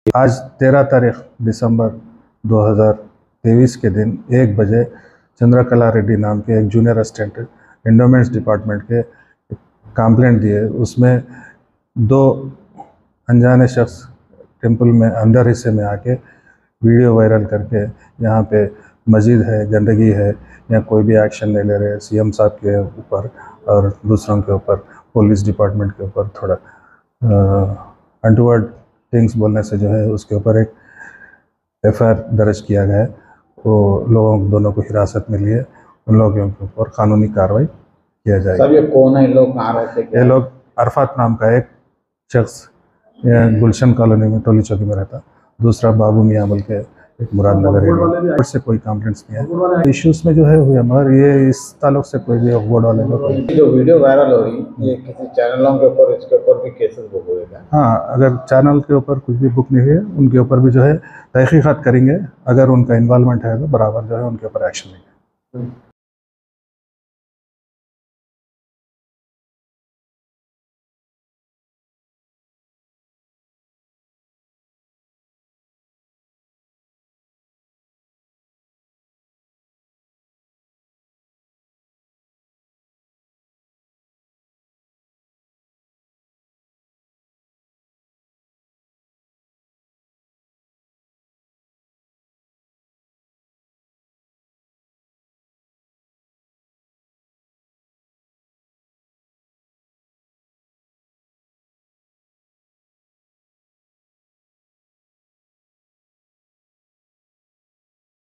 आज 13 तारीख दिसंबर 2023 के दिन 1 बजे चंद्रकला रेड्डी नाम के एक जूनियर असिस्टेंट एंडोमेंट्स डिपार्टमेंट के कंप्लेंट दिए। उसमें 2 अनजाने शख्स टेंपल में अंदर हिस्से में आके वीडियो वायरल करके यहाँ पे मस्जिद है, गंदगी है, या कोई भी एक्शन नहीं ले रहे। सीएम साहब के ऊपर और दूसरों के ऊपर, पुलिस डिपार्टमेंट के ऊपर थोड़ा अनटूवर्ड थिंग्स बोलने से जो है उसके ऊपर एक एफआईआर दर्ज किया गया है। वो लोगों दोनों को हिरासत में लिए उन लोगों के ऊपर कानूनी कार्रवाई किया जाएगा। सर ये कौन है, लोग कहाँ रहते हैं? ये लोग अरफात नाम का एक शख्स गुलशन कॉलोनी में टोली चौकी में रहता, दूसरा बाबू मियाँ बोल के एक मुरादनगर एरिया से कोई कंप्लेंट्स नहीं है। इश्यूज में जो है हुआ, मगर ये इस ताल्लुक से कोई भी अफवाह वाले लोग जो वीडियो वायरल हो रही ये किसी चैनलों के ऊपर, इसके ऊपर भी केसेस बुक हुए हैं? हाँ, अगर चैनल के ऊपर कुछ भी बुक नहीं हुई है उनके ऊपर भी जो है तहकीकात करेंगे। अगर उनका इन्वॉल्वमेंट है तो बराबर जो है उनके ऊपर एक्शन लेंगे।